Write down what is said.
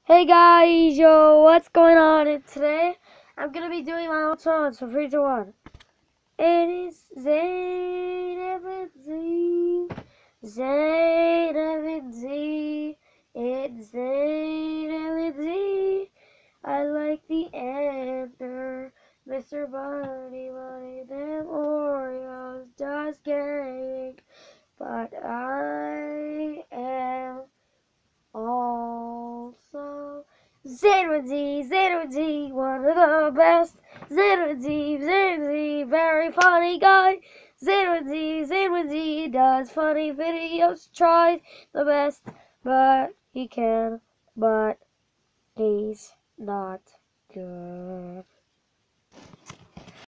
Hey guys, yo, what's going on? And today I'm gonna be doing my own song, so 3, 2, 1. It is Zayn and Z, Zayn and Z, it's Zayn and Z. I like the answer, Mr. Bunny, them Oreos, just kidding, but I am also Zero D, one of the best. Zero D, very funny guy. Zero D does funny videos. Tries the best, but he can, but he's not good.